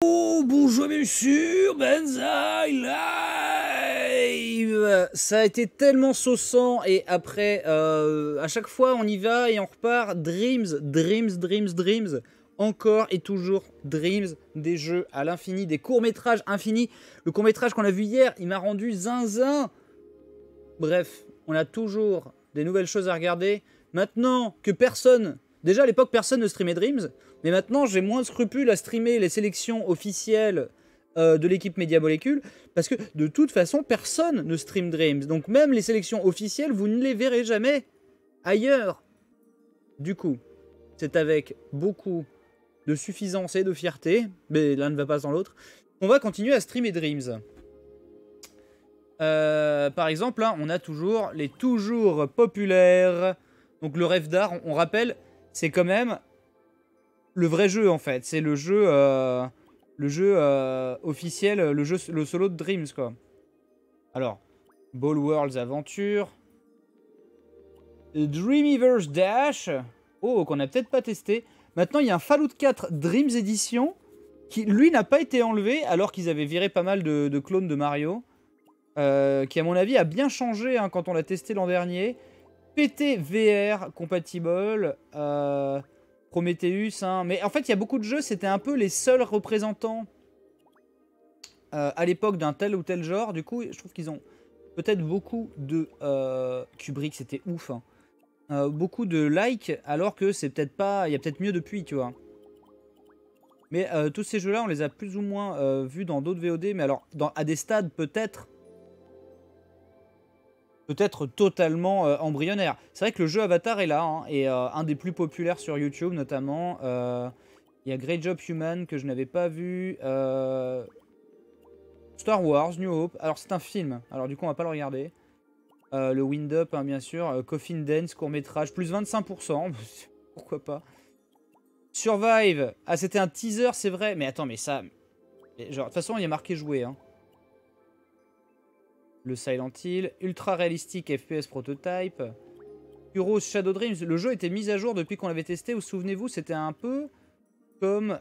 Oh, bonjour bien sûr, Banzai Live. Ça a été tellement saussant et après, à chaque fois on y va et on repart. Dreams. Encore et toujours Dreams, des jeux à l'infini, des courts-métrages infinis. Le court-métrage qu'on a vu hier, il m'a rendu zinzin. Bref, on a toujours des nouvelles choses à regarder. Maintenant que personne... Déjà à l'époque, personne ne streamait Dreams. Mais maintenant, j'ai moins de scrupules à streamer les sélections officielles de l'équipe Media Molecule. Parce que de toute façon, personne ne stream Dreams. Donc même les sélections officielles, vous ne les verrez jamais ailleurs. Du coup, c'est avec beaucoup de suffisance et de fierté, mais l'un ne va pas sans l'autre, on va continuer à streamer Dreams. Par exemple, là, on a toujours les toujours populaires. Donc le rêve d'art, on rappelle, c'est quand même le vrai jeu en fait. C'est le jeu officiel, le solo de Dreams quoi. Alors, Ball Worlds Aventure, Dreamiverse Dash, oh qu'on a peut-être pas testé. Maintenant, il y a un Fallout 4 Dreams Edition qui, lui, n'a pas été enlevé alors qu'ils avaient viré pas mal de clones de Mario. Qui, à mon avis, a bien changé hein, quand on l'a testé l'an dernier. PT VR compatible. Prometheus. Hein. Mais en fait, il y a beaucoup de jeux, c'était un peu les seuls représentants à l'époque d'un tel ou tel genre. Du coup, je trouve qu'ils ont peut-être beaucoup de... Kubrick, c'était ouf. Hein. Beaucoup de likes, alors que c'est peut-être pas... Il y a peut-être mieux depuis, tu vois. Mais tous ces jeux-là, on les a plus ou moins vus dans d'autres VOD. Mais alors, à des stades peut-être totalement embryonnaire. C'est vrai que le jeu Avatar est là, hein, et un des plus populaires sur YouTube notamment. Il y a Great Job Human que je n'avais pas vu. Star Wars, New Hope. Alors c'est un film, alors du coup on va pas le regarder. Le Wind Up, hein, bien sûr. Coffin Dance, court-métrage, plus 25%. Pourquoi pas. Survive. Ah, c'était un teaser, c'est vrai. Mais attends, mais ça... Genre, de toute façon, il y a marqué jouer, hein. Le Silent Hill, ultra réalistique FPS prototype. Heroes Shadow Dreams, le jeu était mis à jour depuis qu'on l'avait testé. Vous souvenez-vous, c'était un peu comme...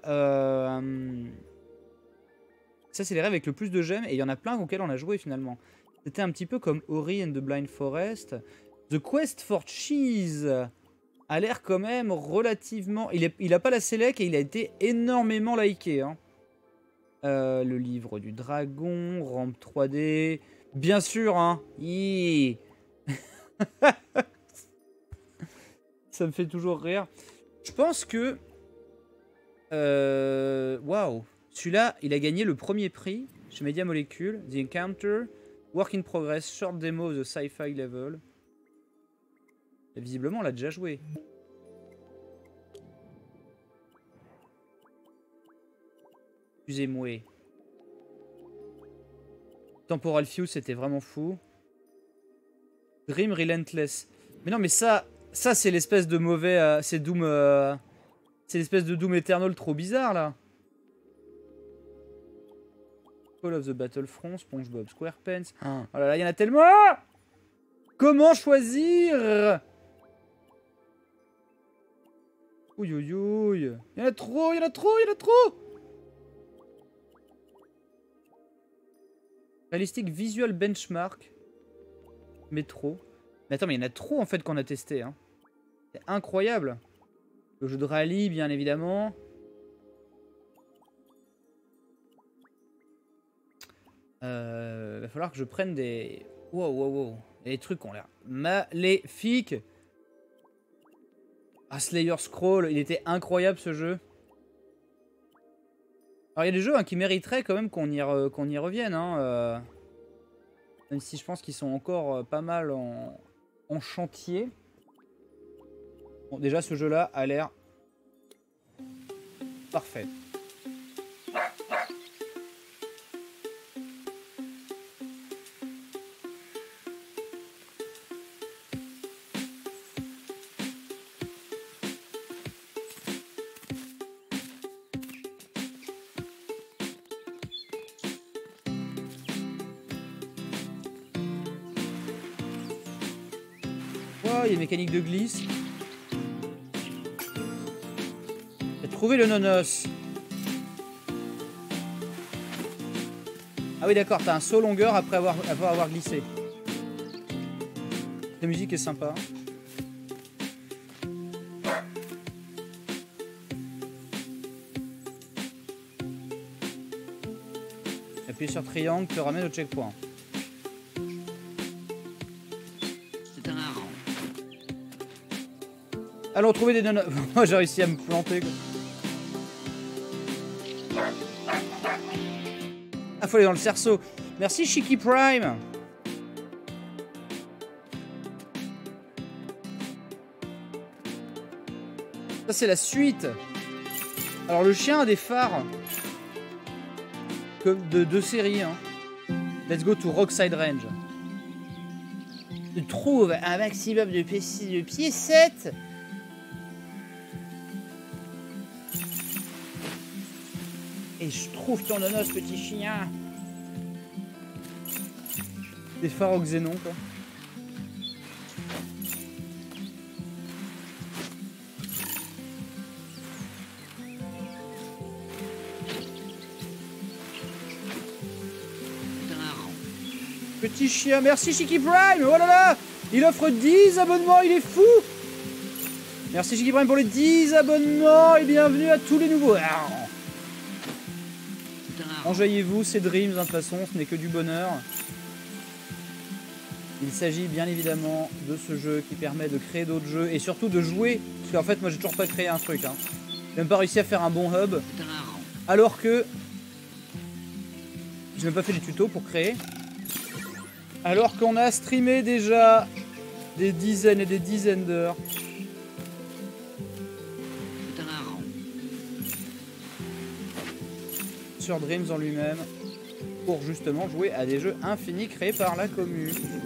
Ça, c'est les rêves avec le plus de gemmes. Et il y en a plein auxquels on a joué finalement. C'était un petit peu comme Ori and the Blind Forest. The Quest for Cheese a l'air quand même relativement... Il a pas la sélec et il a été énormément liké. Hein. Le livre du dragon, Rampe 3D... Bien sûr, hein. Ça me fait toujours rire. Je pense que... Waouh. Celui-là, il a gagné le premier prix chez Media Molecule. The Encounter, Work in Progress, Short Demo of the Sci-Fi Level. Et visiblement, on l'a déjà joué. Excusez-moi. Temporal Fuse, c'était vraiment fou. Dream Relentless. Mais non, mais ça c'est l'espèce de mauvais... c'est Doom... c'est l'espèce de Doom Eternal trop bizarre, là. Call of the Battlefront, SpongeBob SquarePants. Oh là là, il y en a tellement. Comment choisir? Ouïe, ouïe, ouïe. Il y en a trop, il y en a trop, il y en a trop. Realistic Visual Benchmark. Métro. Mais attends, mais il y en a trop, en fait, qu'on a testé. Hein. C'est incroyable. Le jeu de rallye, bien évidemment. Va falloir que je prenne des... Wow. Les trucs ont l'air maléfiques. Ah, Slayer Scroll, il était incroyable ce jeu. Alors il y a des jeux hein, qui mériteraient quand même qu'on y revienne. Hein, même si je pense qu'ils sont encore pas mal en chantier. Bon, déjà ce jeu-là a l'air parfait. Il y a une mécanique de glisse. J'ai trouvé le nonos. Ah oui d'accord, t'as un saut longueur après avoir glissé. La musique est sympa. Appuyer sur triangle te ramène au checkpoint. C'est un hareng. Allons trouver des nanas. Moi j'ai réussi à me planter quoi. Ah faut aller dans le cerceau. Merci Shiki Prime. Ça c'est la suite. Alors le chien a des phares. Comme de deux séries. Hein. Let's go to Rockside Range. Tu trouves un maximum de piécettes. Et je trouve ton nonos, petit chien. Des phares au xénon, quoi. Petit chien, merci Shiki Prime. Oh là là, il offre 10 abonnements, il est fou. Merci Shiki Prime pour les 10 abonnements et bienvenue à tous les nouveaux. Enjaillez-vous, c'est Dreams, hein, de toute façon, ce n'est que du bonheur. Il s'agit bien évidemment de ce jeu qui permet de créer d'autres jeux et surtout de jouer. Parce qu'en fait, moi j'ai toujours pas créé un truc. Hein. J'ai même pas réussi à faire un bon hub. Alors que j'ai même pas fait les tutos pour créer. Alors qu'on a streamé déjà des dizaines et des dizaines d'heures. Sur Dreams en lui-même. Pour justement jouer à des jeux infinis créés par la commune.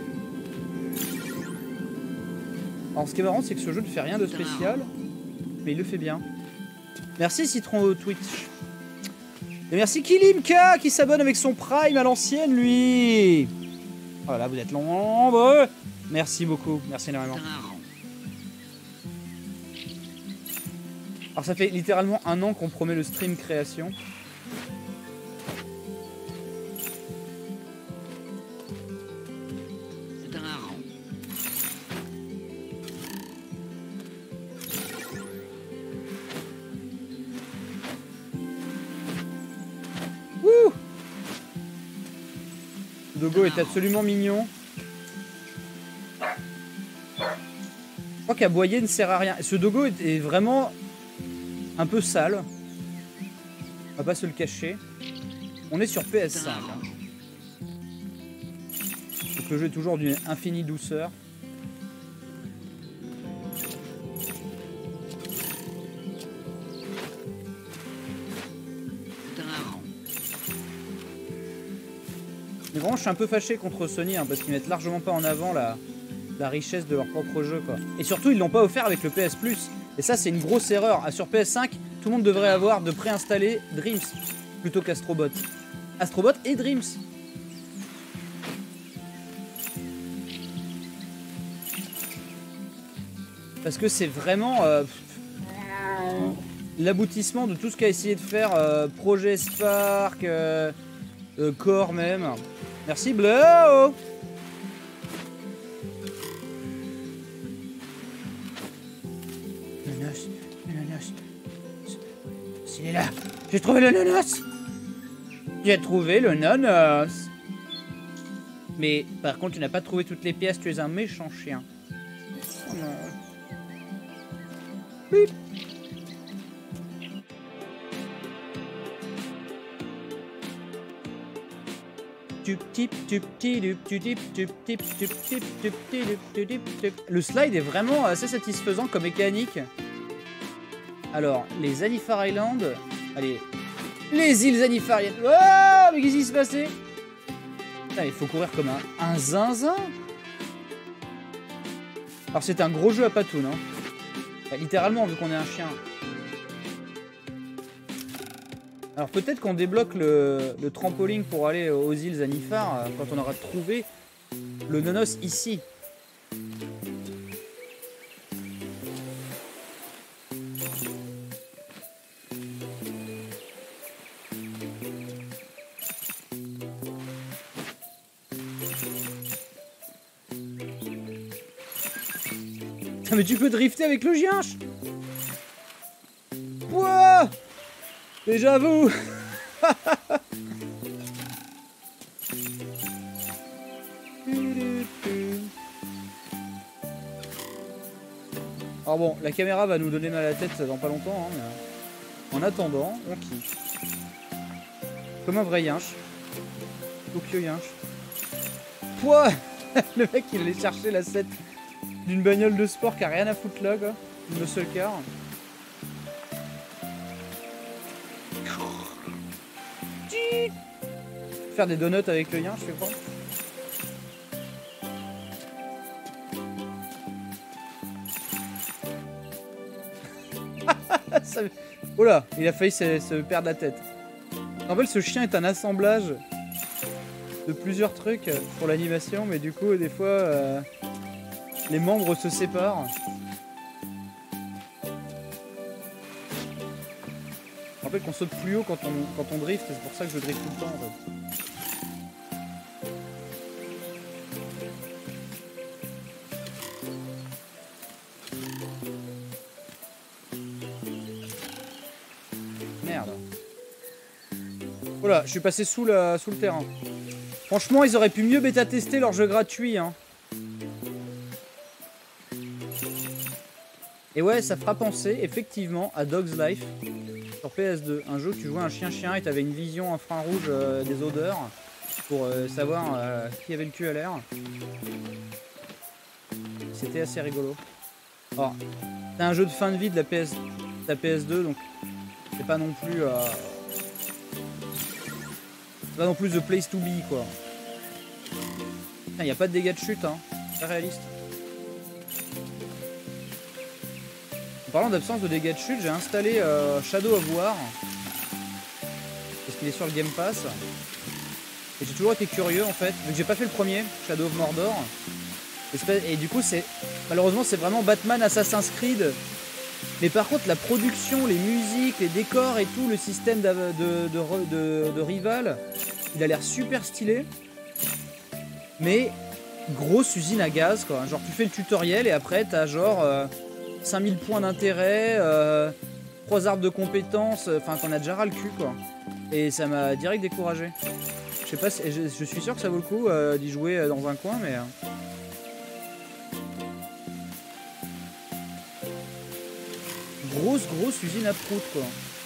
Alors ce qui est marrant c'est que ce jeu ne fait rien de spécial. Mais il le fait bien. Merci Citron au Twitch. Et merci Kilimka qui s'abonne avec son Prime à l'ancienne lui. Voilà, vous êtes nombreux. Merci beaucoup, merci énormément. Alors ça fait littéralement 1 an qu'on promet le stream création. C'est un hareng. Wouh! Le dogo est absolument mignon. Je crois qu'aboyer ne sert à rien. Ce dogo est vraiment un peu sale. On va pas se le cacher. On est sur PS5. Hein. Donc le jeu est toujours d'une infinie douceur. Mais vraiment, je suis un peu fâché contre Sony hein, parce qu'ils mettent largement pas en avant la richesse de leur propre jeu. Quoi. Et surtout, ils l'ont pas offert avec le PS Plus. Et ça, c'est une grosse erreur. Ah, sur PS5, tout le monde devrait avoir de préinstaller Dreams plutôt qu'Astrobot. Astrobot et Dreams. Parce que c'est vraiment l'aboutissement de tout ce qu'a essayé de faire Projet Spark, Core même. Merci Bleu. Nanos. S'il est là. J'ai trouvé le nanos. J'ai trouvé le nanos. Mais par contre, tu n'as pas trouvé toutes les pièces. Tu es un méchant chien. Oh non. Bip. Le slide est vraiment assez satisfaisant comme mécanique. Alors, les Anifar Island. Allez. Les îles Anifar Island. Oh, mais qu'est-ce qui se passait? Il faut courir comme un zinzin. Alors, c'est un gros jeu à patoune. Hein. Littéralement, vu qu'on est un chien. Alors peut-être qu'on débloque le trampoline pour aller aux îles Anifar quand on aura trouvé le nonos ici. Mais tu peux drifter avec le gienche. Ouah. Et j'avoue. Alors bon, la caméra va nous donner mal à la tête dans pas longtemps, hein, mais en attendant, on kiffe. Comme un vrai yinche. Tokyo yinche. Pouah. Le mec il allait chercher la 7 d'une bagnole de sport qui a rien à foutre là quoi. Une muscle car. Faire des donuts avec le yinche, je sais pas. Ça... Oh là, il a failli se perdre la tête. En fait, ce chien est un assemblage de plusieurs trucs pour l'animation, mais du coup, des fois, les membres se séparent. Je rappelle qu'on saute plus haut quand on drift, c'est pour ça que je drift tout le temps en fait. Merde. Voilà, je suis passé sous le terrain. Franchement, ils auraient pu mieux bêta-tester leur jeu gratuit. Hein. Et ouais, ça fera penser effectivement à Dog's Life sur PS2. Un jeu où tu jouais un chien-chien et tu avais une vision infrarouge des odeurs pour savoir qui avait le cul à l'air. C'était assez rigolo. Alors, c'est un jeu de fin de vie de la PS2, donc c'est pas non plus... c'est pas non plus the place to be, quoi. Il n'y a pas de dégâts de chute, hein. Très réaliste. En parlant d'absence de dégâts de chute, j'ai installé Shadow of War. Parce qu'il est sur le Game Pass. Et j'ai toujours été curieux, en fait. Vu que j'ai pas fait le premier, Shadow of Mordor. Et du coup, malheureusement, c'est vraiment Batman Assassin's Creed. Mais par contre, la production, les musiques, les décors et tout, le système de rival, il a l'air super stylé. Mais grosse usine à gaz, quoi. Genre, tu fais le tutoriel et après, t'as genre 5000 points d'intérêt, 3 arbres de compétences. Enfin, t'en as déjà ras le cul, quoi. Et ça m'a direct découragé. Je sais pas, je suis sûr que ça vaut le coup d'y jouer dans un coin, mais... Grosse usine à prout, quoi.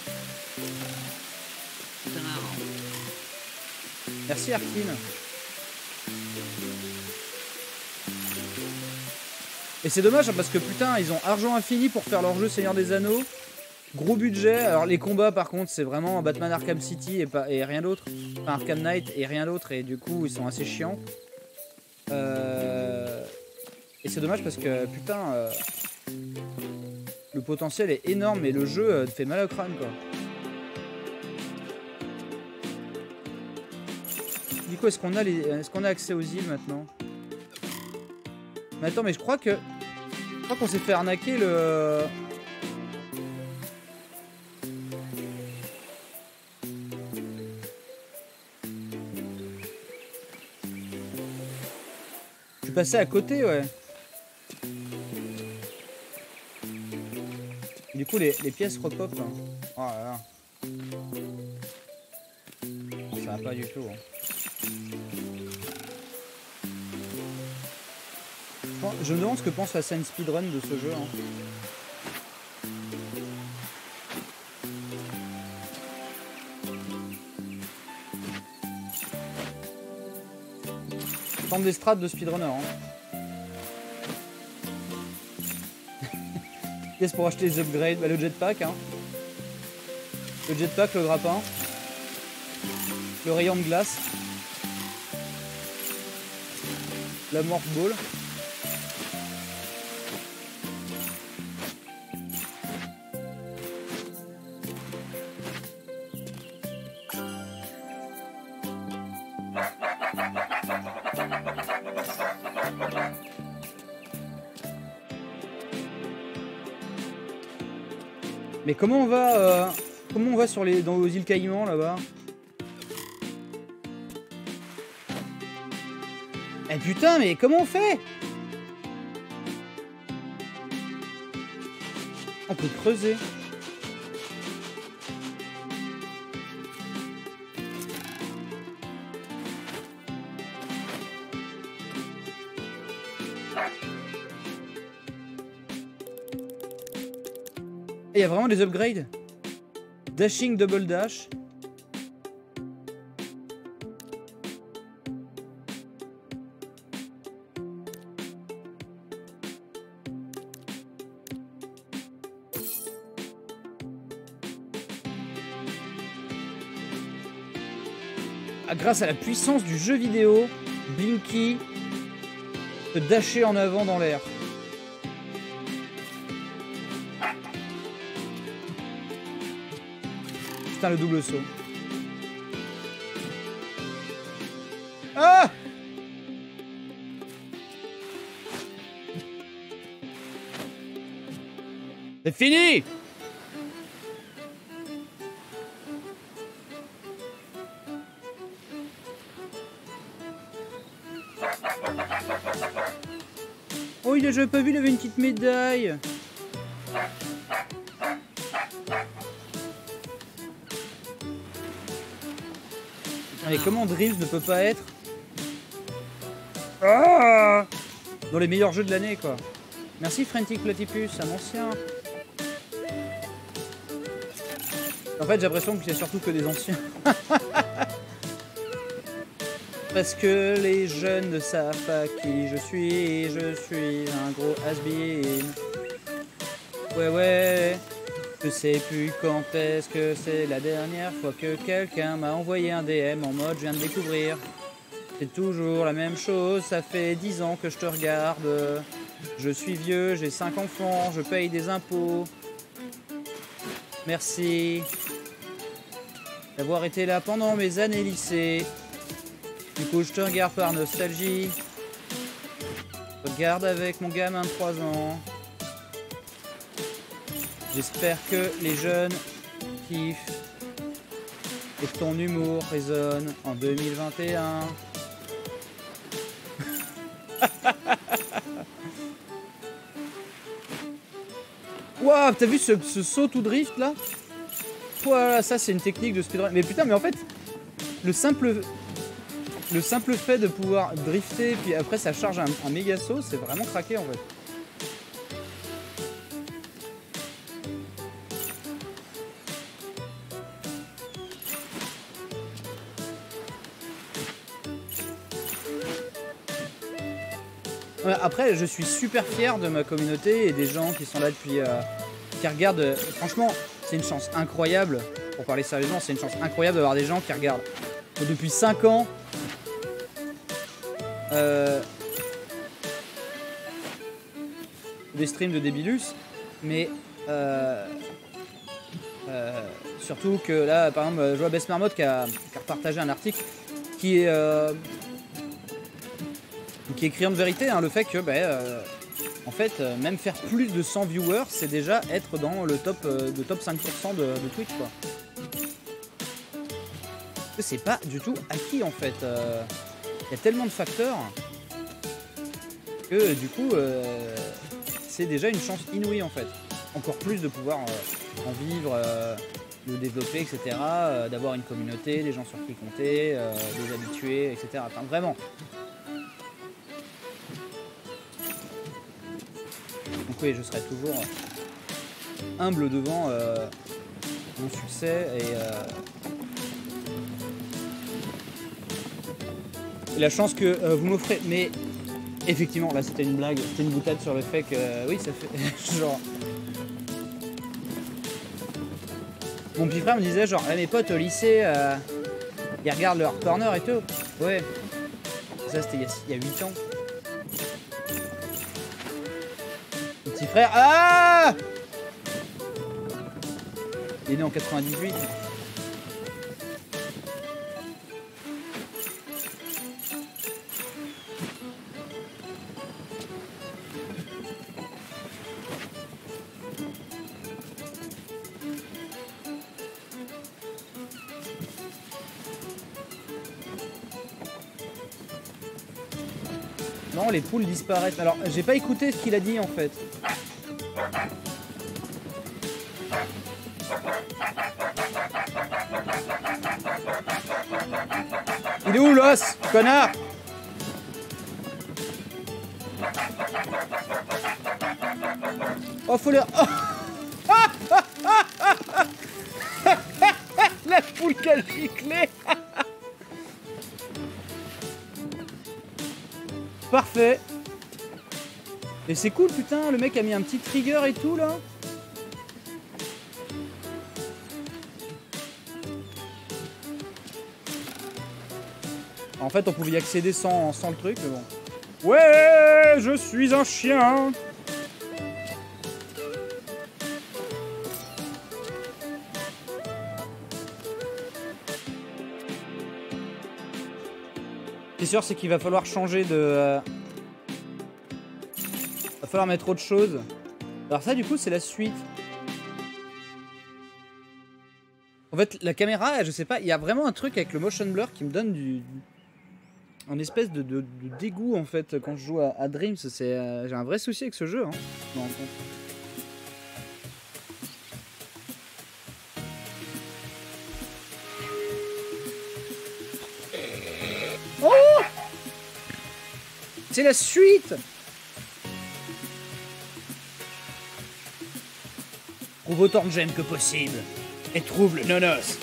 Merci Arkine. Et c'est dommage hein, parce que putain ils ont argent infini pour faire leur jeu Seigneur des Anneaux. Gros budget. Alors les combats par contre c'est vraiment Batman Arkham City et rien d'autre. Enfin Arkham Knight et rien d'autre et du coup ils sont assez chiants. Et c'est dommage parce que putain le potentiel est énorme et le jeu fait mal au crâne quoi. Du coup est-ce qu'on a accès aux îles maintenant? Mais attends mais je crois qu'on s'est fait arnaquer le... Je suis passé à côté ouais. Du coup les pièces repopent hein. Oh là là. Ça va pas du tout hein. Je me demande ce que pense la scène speedrun de ce jeu. Hein. Tente des strats de speedrunner. Hein. Qu'est-ce pour acheter les upgrades? Bah, le jetpack. Hein. Le jetpack, le grappin. Le rayon de glace. La morph ball. Mais comment on va sur dans aux îles Caïmans là-bas? Eh putain, mais comment on fait? On peut creuser. Et il y a vraiment des upgrades. Dashing double dash. Grâce à la puissance du jeu vidéo, Blinky peut dasher en avant dans l'air. Putain, le double saut. Ah! C'est fini! Oh, j'avais pas vu, il avait une petite médaille. Mais comment Dreams ne peut pas être dans les meilleurs jeux de l'année, quoi. Merci Frantic Platypus, un ancien. En fait, j'ai l'impression qu'il y a surtout que des anciens. Parce que les jeunes ne savent pas qui je suis un gros has-been. Ouais, je sais plus quand est-ce que c'est la dernière fois que quelqu'un m'a envoyé un DM en mode je viens de découvrir. C'est toujours la même chose, ça fait 10 ans que je te regarde. Je suis vieux, j'ai 5 enfants, je paye des impôts. Merci d'avoir été là pendant mes années lycée. Du coup, je te regarde par nostalgie. Je te regarde avec mon gamin de 3 ans. J'espère que les jeunes kiffent et que ton humour résonne en 2021. Waouh, t'as vu ce saut tout drift là? Voilà, ça c'est une technique de speedrun. Mais putain, mais en fait, le simple fait de pouvoir drifter, puis après ça charge un méga saut, c'est vraiment craqué en fait. Ouais, après, je suis super fier de ma communauté et des gens qui sont là depuis... qui regardent... franchement, c'est une chance incroyable, pour parler sérieusement, c'est une chance incroyable d'avoir des gens qui regardent depuis 5 ans des streams de Débilus, mais surtout que là, par exemple, je vois Bess Marmotte qui a partagé un article qui est criant de vérité, hein, le fait que en fait, même faire plus de 100 viewers, c'est déjà être dans le top 5% de Twitch, quoi. C'est pas du tout acquis, en fait. Il y a tellement de facteurs que du coup, c'est déjà une chance inouïe, en fait. Encore plus de pouvoir en vivre, de développer, etc. D'avoir une communauté, des gens sur qui compter, des habitués, etc. Enfin, vraiment. Donc oui, je serai toujours humble devant mon succès et la chance que vous m'offrez. Mais effectivement, là c'était une blague, c'était une boutade sur le fait que oui, ça fait genre... Mon petit frère me disait genre, mes potes au lycée, ils regardent leur corner et tout. Ouais, ça c'était il y a 8 ans. Petit frère, ah! Il est né en 98. Non, les poules disparaissent. Alors, j'ai pas écouté ce qu'il a dit en fait. Il est où l'os, connard? Oh, faut les... Oh. La poule qui a giclé. Parfait. Et c'est cool, putain, le mec a mis un petit trigger et tout, là. En fait, on pouvait y accéder sans le truc, mais bon. Ouais, je suis un chien. Ce qui est sûr, c'est qu'il va falloir changer de... va falloir mettre autre chose. Alors ça, du coup, c'est la suite. En fait, la caméra, je sais pas, il y a vraiment un truc avec le motion blur qui me donne un espèce de dégoût, en fait, quand je joue à Dreams. J'ai un vrai souci avec ce jeu, hein. Je me rends compte. Oh! C'est la suite! Trouve autant de gemmes que possible et trouve le nonos.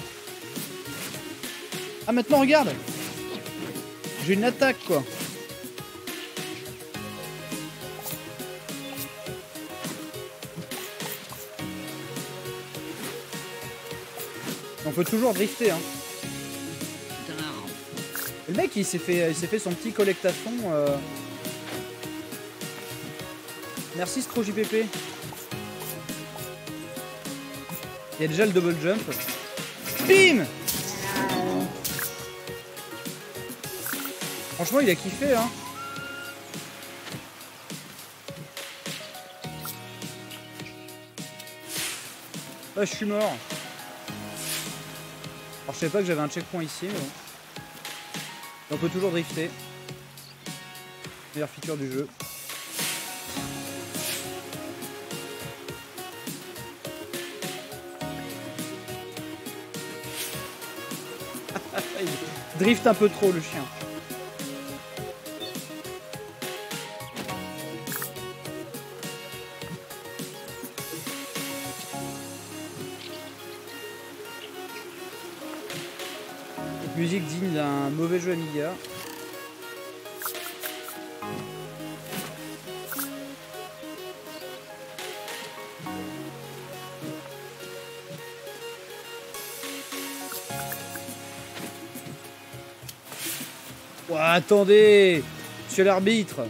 Ah, maintenant regarde, j'ai une attaque quoi. On peut toujours drifter hein. Et le mec il s'est fait son petit collectafon. Merci Stro JPP. Il y a déjà le double jump. Bim! Franchement, il a kiffé, hein. Ah, je suis mort. Alors, je savais pas que j'avais un checkpoint ici, mais bon. Et on peut toujours drifter. Meilleure feature du jeu. Il drift un peu trop le chien. Cette musique digne d'un mauvais jeu Amiga. Oh, attendez, monsieur l'arbitre.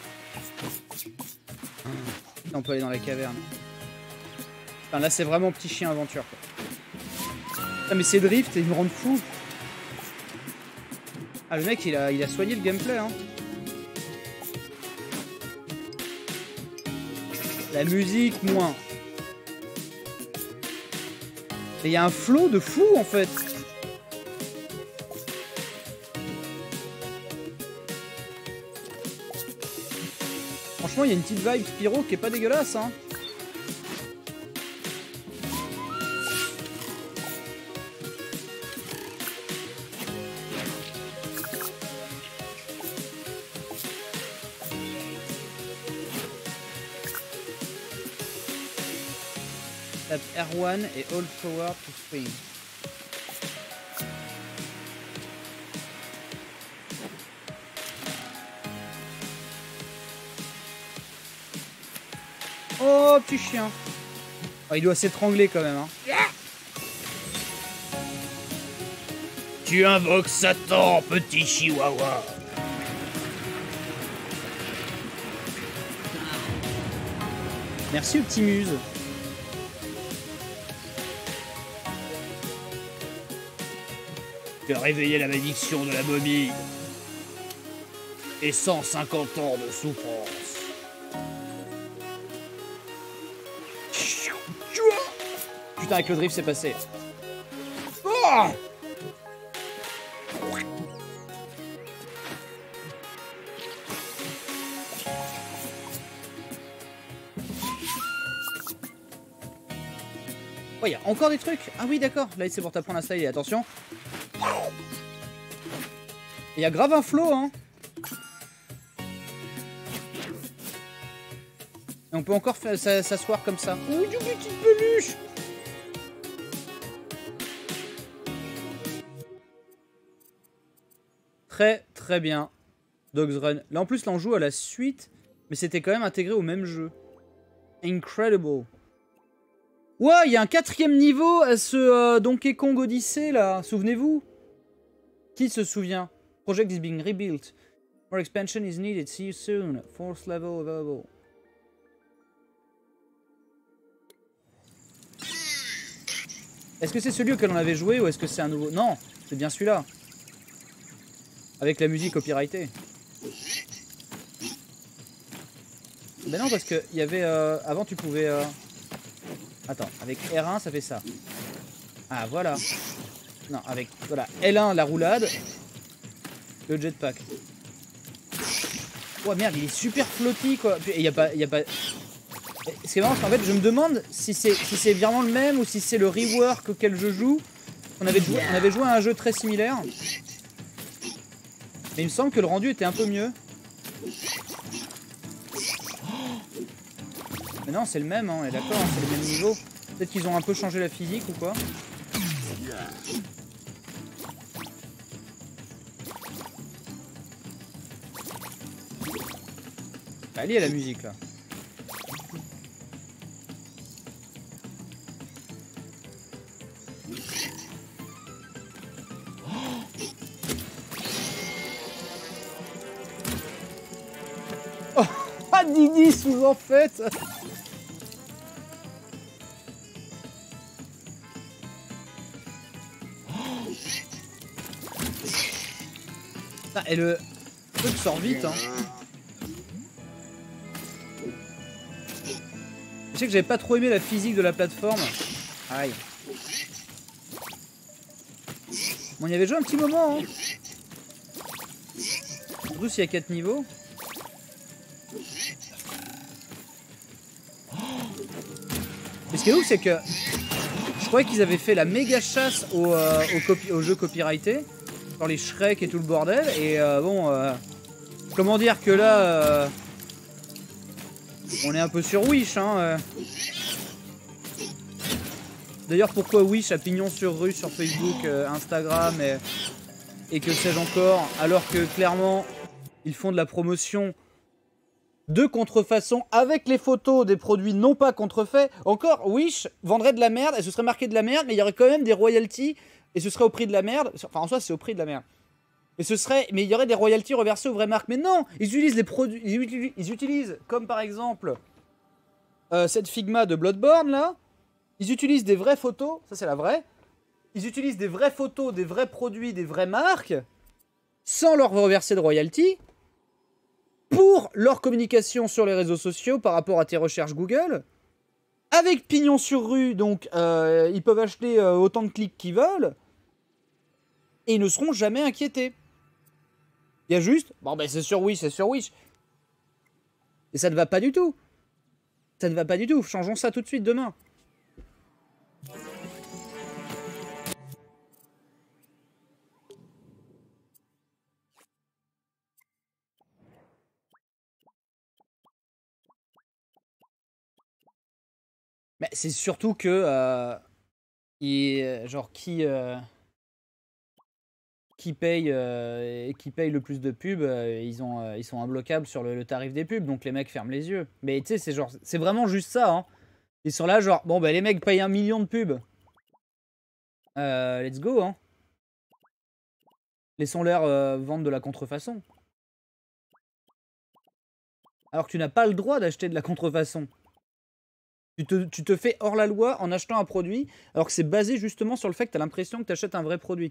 On peut aller dans la caverne. Enfin, là, c'est vraiment petit chien aventure. Quoi. Ah, mais ces drifts, ils me rendent fou. Ah, le mec, il a soigné le gameplay. Hein. La musique, moins. Et il y a un flow de fou, en fait. Franchement, il y a une petite vibe Spyro qui est pas dégueulasse, hein. Tap R1 et hold forward to swing. Oh, petit chien. Oh, il doit s'étrangler quand même. Hein. Tu invoques Satan, petit chihuahua. Merci Optimus. Tu as réveillé la malédiction de la momie. Et 150 ans de souffrance. Putain, avec le drift, c'est passé. Oh il y a encore des trucs. Ah oui, d'accord. Là, c'est pour t'apprendre à styler. Attention. Il y a grave un flow, hein. Et on peut encore s'asseoir comme ça. Oh, une petite peluche. Très très bien. Dogs Run. Là en plus, là on joue à la suite, mais c'était quand même intégré au même jeu. Incredible. Ouais, il y a un 4e niveau à ce Donkey Kong Odyssey là, souvenez-vous? Qui se souvient? Project is being rebuilt. More expansion is needed. See you soon. 4th level available. Est-ce que c'est celui auquel on avait joué ou est-ce que c'est un nouveau? Non, c'est bien celui-là. Avec la musique copyrightée. Ben non, parce que il y avait... avant, tu pouvais... Attends, avec R1, ça fait ça. Ah, voilà. Non, avec... Voilà, L1, la roulade. Le jetpack. Oh merde, il est super flotti, quoi. Et il n'y a pas... Ce qui est marrant, c'est qu'en fait, je me demande si c'est vraiment le même ou si c'est le rework auquel je joue. On avait joué à un jeu très similaire. Mais il me semble que le rendu était un peu mieux. Mais non, c'est le même, hein, d'accord, c'est le même niveau. Peut-être qu'ils ont un peu changé la physique ou quoi. Bah, lié à la musique, là. Oh, pas Didi sous en fait. Ah, et le truc sort vite, hein. Je sais que j'avais pas trop aimé la physique de la plateforme. Aïe. Bon, il y avait joué un petit moment, hein. Surtout s'il y a 4 niveaux. Et ce qui est ouf, c'est que je croyais qu'ils avaient fait la méga chasse aux jeux copyrightés. Genre les Shrek et tout le bordel. Et bon, comment dire que là, on est un peu sur Wish, hein. D'ailleurs, pourquoi Wish a pignon sur rue sur Facebook, Instagram et que sais-je encore, alors que clairement, ils font de la promotion de contrefaçon avec les photos des produits non pas contrefaits. Encore, Wish vendrait de la merde et ce serait marqué de la merde, mais il y aurait quand même des royalties et ce serait au prix de la merde. Enfin, en soi, c'est au prix de la merde. Mais il y aurait des royalties reversées aux vraies marques. Mais non, ils utilisent les produits, ils utilisent comme par exemple cette Figma de Bloodborne là. Ils utilisent des vraies photos, ça c'est la vraie. Ils utilisent des vraies photos, des vrais produits, des vraies marques, sans leur reverser de royalties, pour leur communication sur les réseaux sociaux par rapport à tes recherches Google. Avec pignon sur rue, donc ils peuvent acheter autant de clics qu'ils veulent. Et ils ne seront jamais inquiétés. Il y a juste, bon ben c'est sur Wish, c'est sur Wish. Et ça ne va pas du tout. Ça ne va pas du tout. Changeons ça tout de suite demain. Mais c'est surtout que genre qui paye le plus de pubs, ils sont imbloquables sur le tarif des pubs, donc les mecs ferment les yeux. Mais tu sais, c'est vraiment juste ça, hein. Ils sont là genre, bon bah les mecs payent 1 million de pubs. Let's go, hein. Laissons-leur vendre de la contrefaçon. Alors que tu n'as pas le droit d'acheter de la contrefaçon. Tu te fais hors la loi en achetant un produit, alors que c'est basé justement sur le fait que tu as l'impression que tu achètes un vrai produit.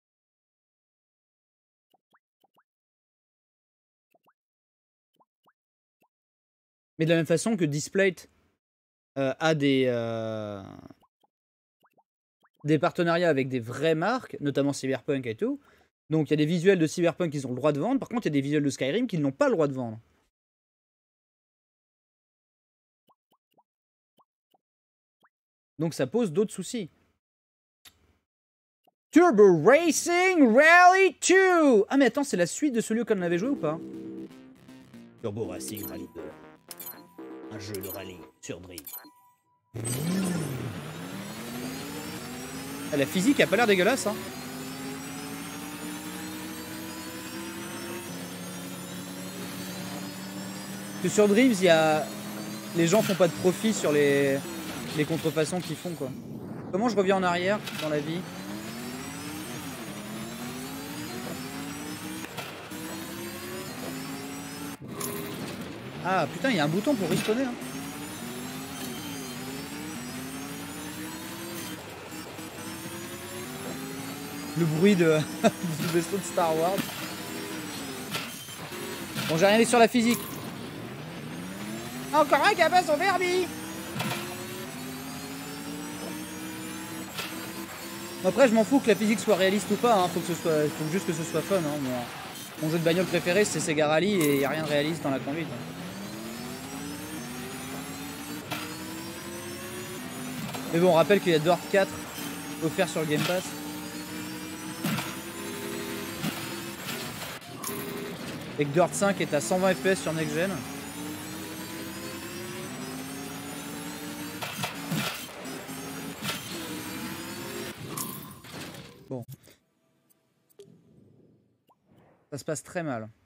Mais de la même façon que Displate a des partenariats avec des vraies marques, notamment Cyberpunk et tout. Donc il y a des visuels de Cyberpunk qu'ils ont le droit de vendre, par contre il y a des visuels de Skyrim qu'ils n'ont pas le droit de vendre. Donc ça pose d'autres soucis. Turbo Racing Rally 2. Ah mais attends, c'est la suite de celui auquel on avait joué ou pas? Turbo Racing Rally 2. Un jeu de rallye sur Dream. Ah, la physique a pas l'air dégueulasse, hein. Parce que sur Dreams, il y a... les gens font pas de profit sur les contrefaçons qu'ils font, quoi. Comment je reviens en arrière dans la vie? Ah putain, il y a un bouton pour respawner, hein. Le bruit de du vaisseau de Star Wars. Bon, j'ai rien dit sur la physique. Encore un qui a pas son verbi. Après, je m'en fous que la physique soit réaliste ou pas, hein. Faut juste que ce soit fun, hein. Mon jeu de bagnole préféré, c'est Sega Rally et il n'y a rien de réaliste dans la conduite, hein. Mais bon, on rappelle qu'il y a Dirt 4 offert sur le Game Pass. Et que Dirt 5 est à 120 FPS sur Next Gen. Bon. Ça se passe très mal.